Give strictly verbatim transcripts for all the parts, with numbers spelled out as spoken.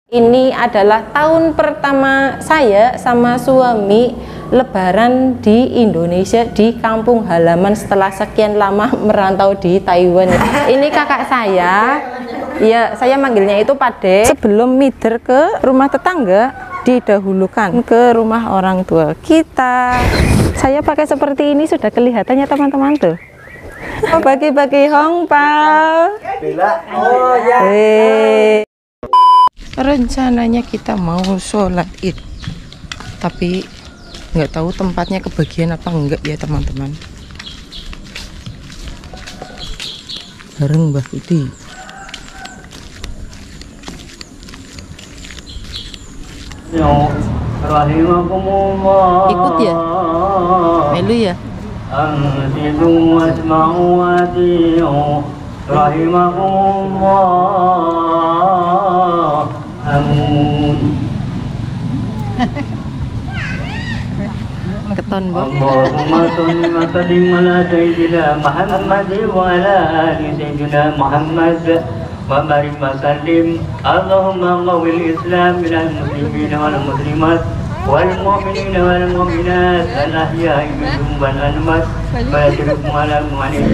Ini adalah tahun pertama saya sama suami lebaran di Indonesia, di kampung halaman setelah sekian lama merantau di Taiwan. Ini kakak saya, ya saya manggilnya itu Pade. Sebelum mider ke rumah tetangga, didahulukan ke rumah orang tua kita. Saya pakai seperti ini sudah kelihatannya teman-teman tuh. Oh, bagi-bagi hongpao. Oh ya. Hey. Rencananya kita mau sholat id, tapi nggak tahu tempatnya kebagian apa enggak ya teman-teman. Bareng Mbah Putih. Ikut ya? Melu ya? Keton Bob. Allahumma sholli wa sallim ala sayyidina Muhammad wa ala ali sayyidina Muhammad wa barik wa sallim. Allahumma qawwil Islam minal muslimin wal muslimat wal mu'minin wal mu'minat al ahya'i minhum wal amwat wa yajruhum ala mu'min.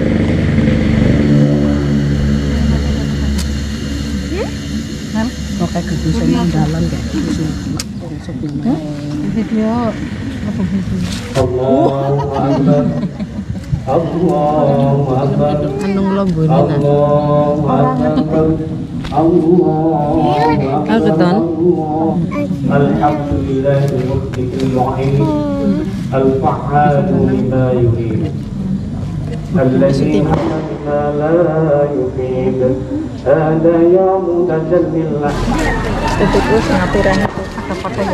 Kok kayak gebusan yang dalam kayak gebusan sebelumnya video apa video Allahu Akbar Allahu Akbar Anung lombone lah Allahu Akbar Allahu Akbar Alhamdulillahi Rabbil Alamin Al-Fa'alu lima yurid Alladzi la yurid ada yang mutazallillah. Itu terus ngapirannya tuh ada fotonya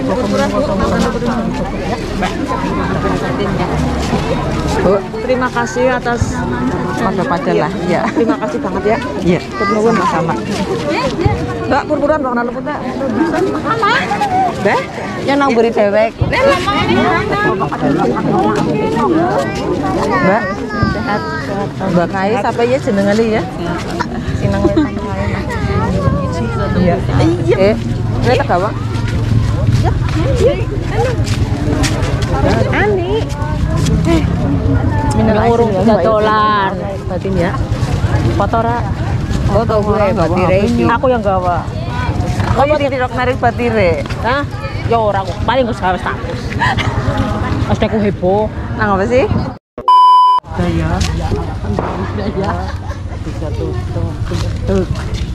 Bu, terima kasih atas foto pacar lah. Ya, terima kasih banget ya. Iya. Turnuwun sama. Mbak pur-puran Mbak nang lepet. Sama. Mbak, yang nang beri dewek. Mbak, sehat. Mbak Kai apa ya jenengane ya? Sinang wetang lain. Iya. Eh, ini tak gawa? Ya. Ani. Eh. Minum urung gatolan. Batin ya. Foto ra. Foto gue batire iki. Aku yang gawa. Oh, ini tidak narik batire. Hah? Ya ora kok. Paling gue gawe status. Pasti aku heboh. Nang apa sih? Saya. Ya. Bisa tuh, tuh, tuh.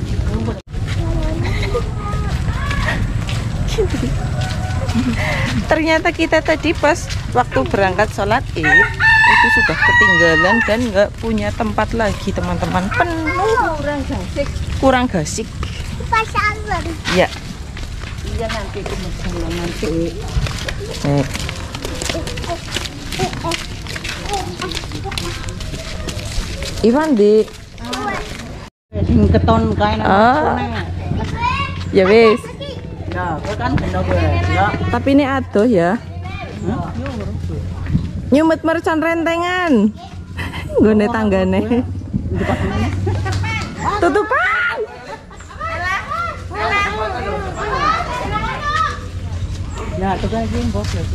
Ternyata kita tadi pas waktu berangkat sholat id itu sudah ketinggalan dan nggak punya tempat lagi teman-teman, penuh kurang gasik kurang gasik ya. Iya nanti kita nanti eh. Ivan di sing keton kae nang ya wis. Ya, kan bener gue. Ya. Tapi ini adoh ya. Hmm? Nyumet mercon rentengan. Nggone tanggane. Tutupan. Ya, tukang sing bos ya.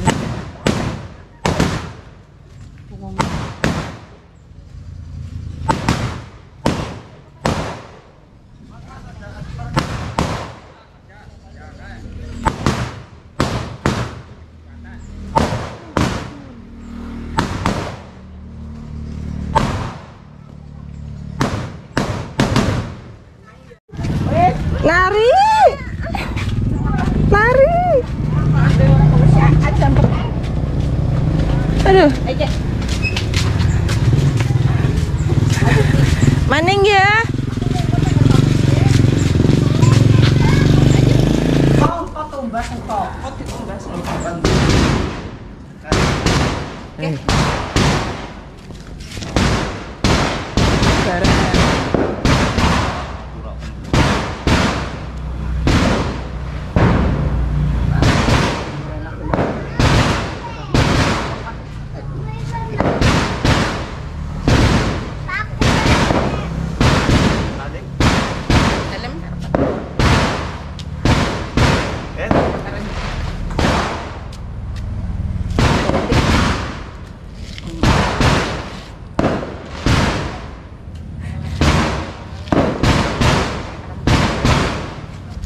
Lari, lari. Aduh, maning ya. Eh.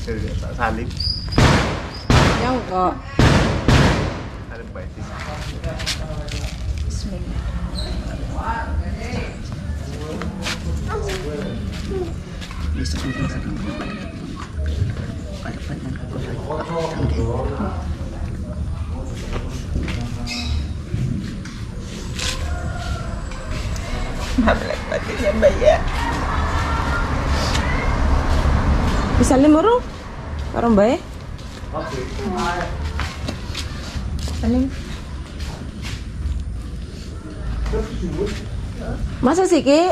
Pak Salim. Yang kok. Salim Pak Edi. Bisa limuru? Karo Mbak. Oke. Salim. Masa sih Ki?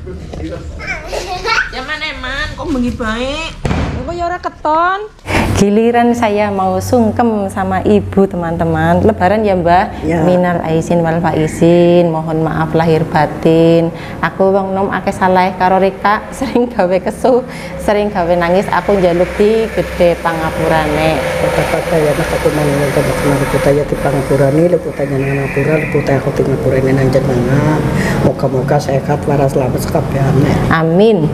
Zaman eman kok bengi baik. Engko ya ora keton. Giliran saya mau sungkem sama ibu teman-teman. Lebaran ya Mbah. Ya. Minal aizin wal faizin. Mohon maaf lahir batin. Aku wong nom akeh salah karo Rika, sering gawe kesu, sering gawe nangis. Aku njaluk di gede pangapurane. Kata-kata ya nak aku manunggal ke bakal liputan ya di pangapurani, liputannya nang ngapura, liputan aku tinggal purane nang jenengan. Moga-moga sehat waras selamat sekabehane. Amin.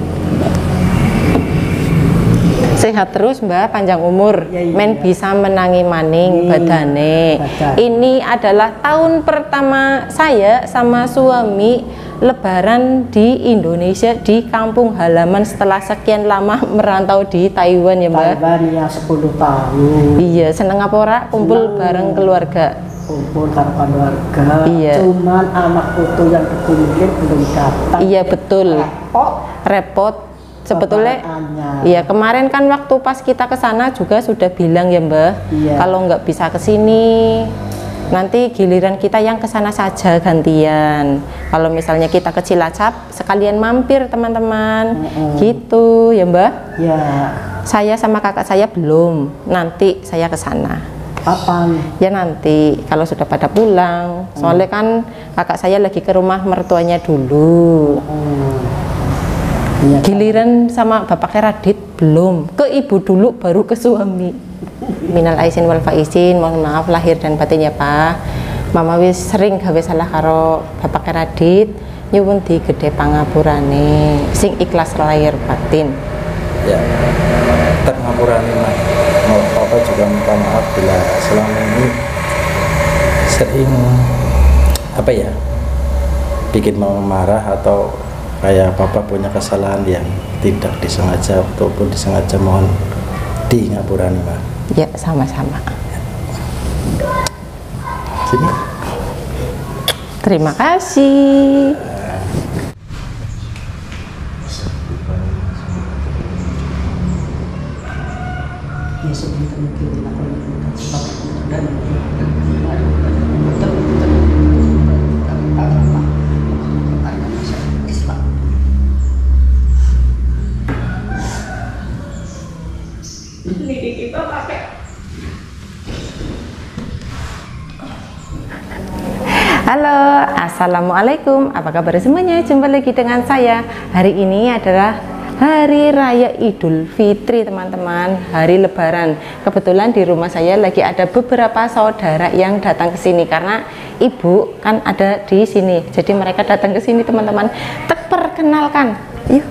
Sehat terus Mbak, panjang umur, Ya, iya. men bisa menangi maning Iya, badane. badan. Ini adalah tahun pertama saya sama suami Lebaran di Indonesia, di kampung halaman setelah sekian lama merantau di Taiwan ya Mbak. Taiwan ya sepuluh tahun. Iya, seneng apa ora kumpul Seneng. bareng keluarga. Kumpul karo keluarga. Iya. Cuman anak putu yang kepilih belum datang. Iya betul, Oh, repot. Sebetulnya, Bapaknya. iya kemarin kan waktu pas kita ke sana juga sudah bilang ya Mbah, Iya. kalau nggak bisa ke sini, nanti giliran kita yang ke sana saja gantian. Kalau misalnya kita ke Cilacap, sekalian mampir teman-teman, Mm-mm. gitu ya Mbah. ya Saya sama kakak saya belum, nanti saya ke sana. kapan? Ya nanti kalau sudah pada pulang, soalnya kan kakak saya lagi ke rumah mertuanya dulu. Hmm. Iya, Giliran sama bapaknya Radit belum, ke ibu dulu baru ke suami. Minal aizin wal faizin, mohon maaf lahir dan batin ya Pak. Mama wis sering gawe salah karo bapaknya Radit, nyuwun di gede pangapurane, sing ikhlas lahir batin. Ya, tetap ngapurani mah. Mau papa juga minta maaf bila selama ini sering apa ya bikin mama marah atau kayak papa punya kesalahan yang tidak disengaja ataupun disengaja, mohon di ngapurani mah. Ya sama-sama. Sini. Terima kasih. Ya sebelum mungkin aku lakukan sebab dan Islam. Halo, assalamualaikum. Apa kabar semuanya? Jumpa lagi dengan saya. Hari ini adalah Hari Raya Idul Fitri, teman-teman. Hari Lebaran. Kebetulan di rumah saya lagi ada beberapa saudara yang datang ke sini karena ibu kan ada di sini. Jadi mereka datang ke sini, teman-teman. Tak perkenalkan. Yuk.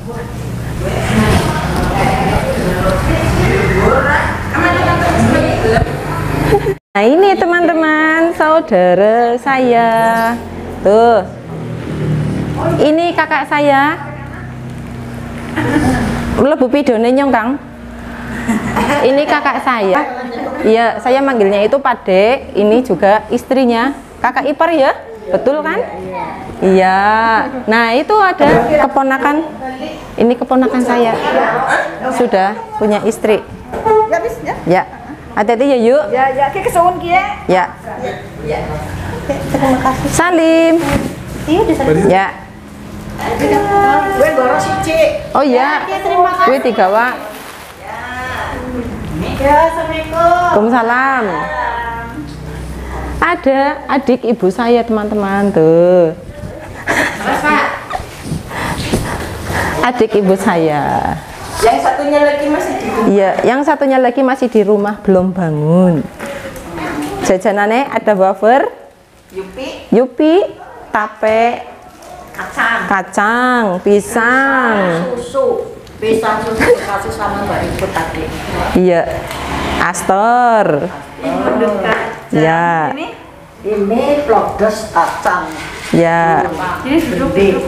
Nah ini teman-teman saudara saya tuh, ini kakak saya lebu pidone nyong Kang, ini kakak saya, ya saya manggilnya itu Pade, ini juga istrinya kakak ipar ya, betul kan? Iya, nah itu ada keponakan, ini keponakan saya sudah punya istri, ya. Hati-hati ya yuk. Ya ya ki kesuwun ki ya. Ya. Terima kasih. Salim. Iya di sana. Ya. Gue goro siji. Oh ya. terima kasih. Gue tiga wa. Ya, assalamualaikum. Waalaikumsalam. Ada adik ibu saya teman-teman tuh. Adik ibu saya. Yang satunya lagi masih di Iya, yang satunya lagi masih di rumah belum bangun. Jajanannya ada wafer, Yupi, yupi, tape, kacang, kacang, pisang. susu, pisang susu kasih sama Mbak Ibu tadi. Iya. Astor. Ya. Ini plodos kacang. Ya. Gede.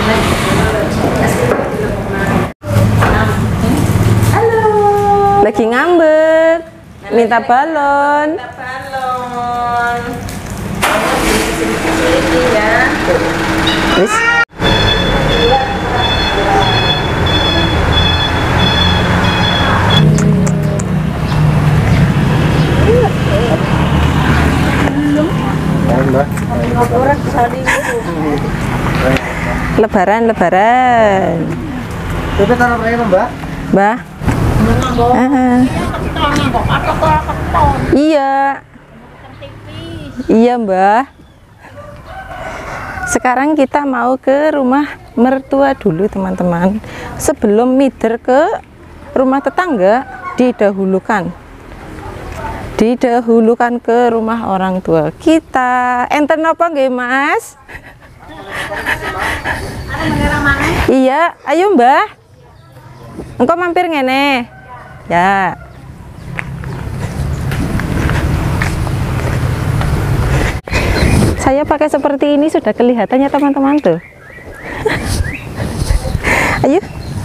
Lagi ngambek. Minta balon. Wis. Lebaran, lebaran. Bebek tanam raya Mbak. Mbah. Ah. Iya. Iya, Mbah. Sekarang kita mau ke rumah mertua dulu, teman-teman. Sebelum mider ke rumah tetangga, didahulukan. Didahulukan ke rumah orang tua kita. Enten apa nggih, Mas? Iya, ayo Mbah. Engkau mampir ngene. Ya. Saya pakai seperti ini sudah kelihatannya teman-teman tuh. Ayo.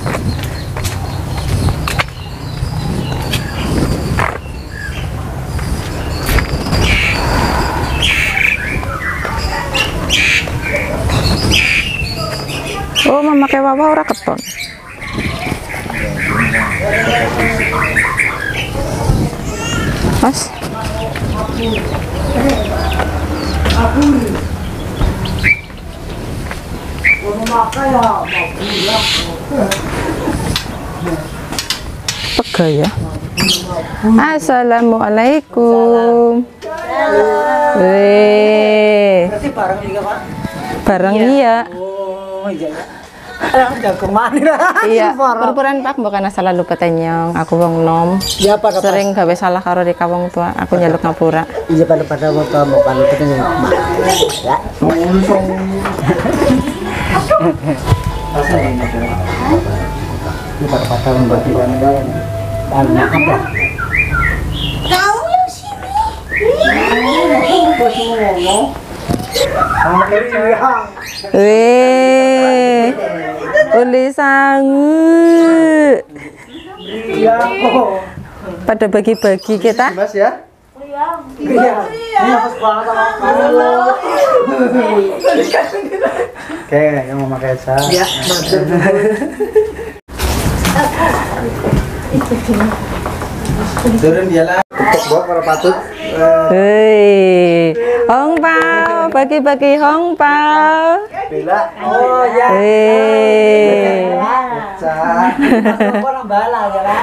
Oh, memakai wawa ora keton. Mas. Pega ya. Assalamualaikum. Weh. Berarti bareng juga, Pak? Bareng iya. Oh, iya. Ah, jagoan. Iya, perpuran Pak, bukan salah lupa tenyong. Aku wong nom. Ya, pada Sering gawe salah karo deka wong tua. Aku nyeluk ngapura. iya pada pada mau kamu kalau ketemu mak. Ya. Ini pada pada membagi kan anak apa? Kamu yang sini. Bos ngomong. Weh, uli sangu. Iya kok. Pada bagi-bagi kita. Mas ya. Iya. Ini apa banget sama Oke, yang mau pakai saya. ya, maksud. Turun dia lah. Untuk bawa para patut. Hei, hongpao, bagi-bagi hongpao. Bela. Oh ya. Hei, Orang bala ya, Pak.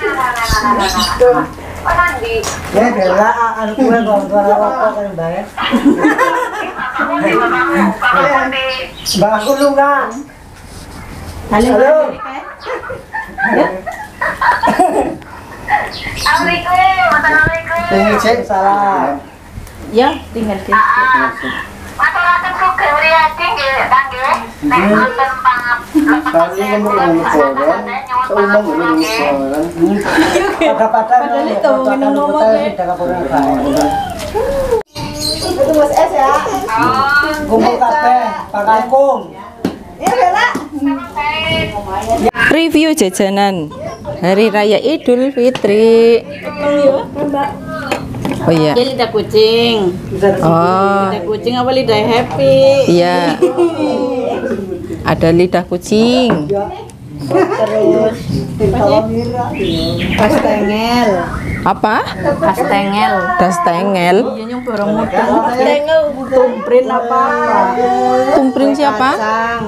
Ya, bela anu kue gondor apa kan, Mbak ya. Mbak Kulungan. Halo. Assalamualaikum, assalamualaikum. Ini cek salam. ya tinggal di. Matur-matur kok ngriati nggih, nggih. Nek wonten pangap. Kali ini mau ngomong koran. Seumang ngomong koran. Pada-pada itu minum ngomong sudah kapuran Pak. Itu Mas S ya. Kumpul kabeh, Pak Kangkung. Ya, Bella. Review jajanan Hari Raya Idul Fitri. Oh iya. Ini lidah kucing. Oh Lidah kucing apa lidah happy? iya. Ada lidah kucing. Terus kastengel. Apa? Kastengel. Dastengel. Iya nyong barang muda. Kastengel tumprin apa? Tumprin siapa? Kacang.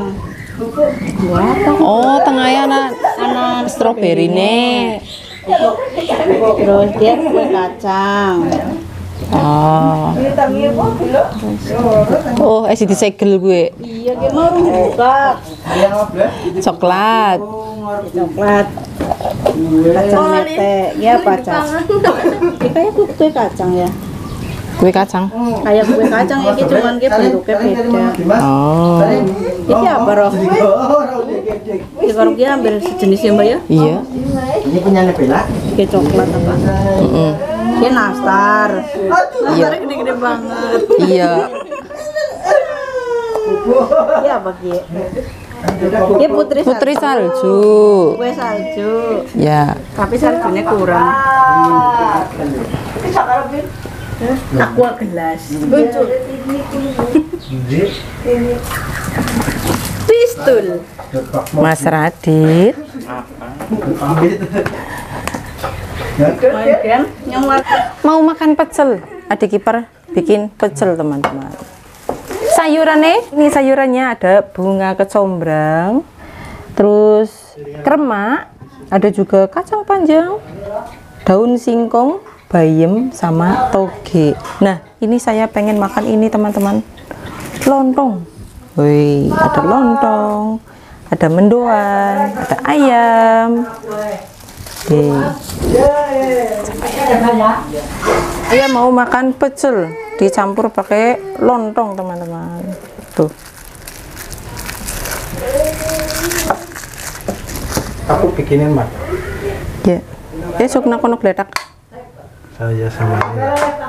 Oh, tengahnya anak anak stroberi nih. Terus dia kue kacang. Oh. Oh, eh disegel gue. Iya dia mau buka Coklat. coklat. Kacang mete. Ya kacang. Kayak kue kacang ya. Kue kacang. Kayak kue kacang ya cuman dia bentuknya beda. Oh. Ini apa roh? Di warung dia hampir sejenis ya mbak ya? Iya. Ini punya Bella. Kayak coklat apa? Mm-mm. Kayak nastar. Iya. Nastarnya gede-gede banget. Iya. Iya apa Ki? Ya putri salju. Putri salju. Kue salju. Ya. Tapi saljunya kurang. Aqua gelas. Pistol. Mas Radit. Makan yang Mau makan pecel. Adik kiper bikin pecel teman-teman. Sayurannya, ini sayurannya ada bunga kecombrang, terus kremak, ada juga kacang panjang, daun singkong, bayam, sama toge. Nah, ini saya pengen makan ini teman-teman, lontong. Wih, ada lontong, ada mendoan, ada ayam. Oke. Saya mau makan pecel dicampur pakai lontong teman-teman. Tuh. Aku bikinin Mak. Ya. Ya sok nak kono gletak. Saya sama ini.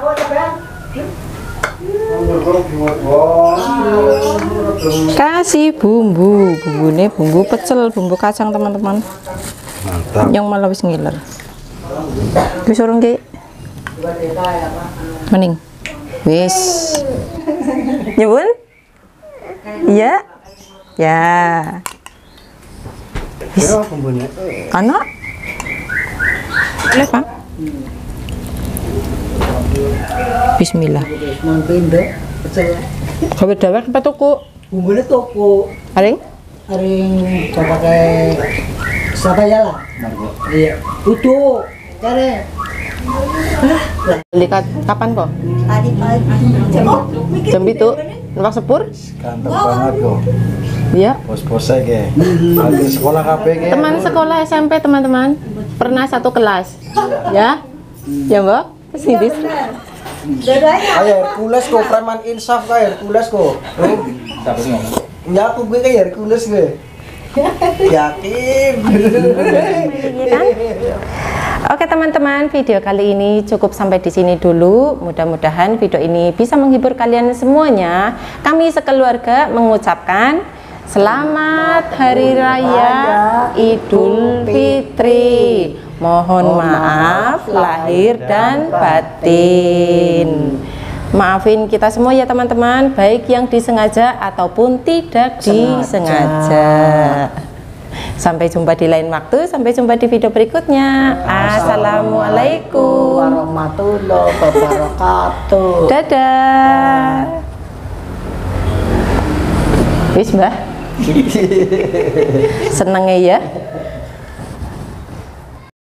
Kasih bumbu, bumbune bumbu pecel, bumbu kacang teman-teman. Mantap. Yang malah wis ngiler. Wis urung Ki? Mending. Wis. Nyuwun? Iya. Ya. Kira bumbunya. Anak. Lepas. Bismillah. Mampindo, pecel. Kowe dawet apa tuku? Bumbunya toko. Aring? Aring coba pakai siapa ya lah? Iya. Utuh. Cari. Beli ka- kapan kok? tadi pagi. Jam itu numpak sepur? Ganteng banget kok. Iya. Bos-bosnya ke. Lagi sekolah K P ke. Teman sekolah S M P teman-teman. Pernah satu kelas. Ya? Ya, Mbak? Sini. Kayak Hercules kok, preman insaf kayak Hercules kok. Tapi ngomong. Ya aku gue kayak Hercules gue. Yakin. Iya kan? Oke teman-teman, video kali ini cukup sampai di sini dulu. Mudah-mudahan video ini bisa menghibur kalian semuanya. Kami sekeluarga mengucapkan Selamat Hari Raya Idul Fitri. Mohon maaf lahir dan batin. Maafin kita semua ya teman-teman, baik yang disengaja ataupun tidak disengaja. Sampai jumpa di lain waktu, sampai jumpa di video berikutnya. Assalamualaikum Warahmatullahi wabarakatuh. Dadah. Wis Mbah. Seneng ya.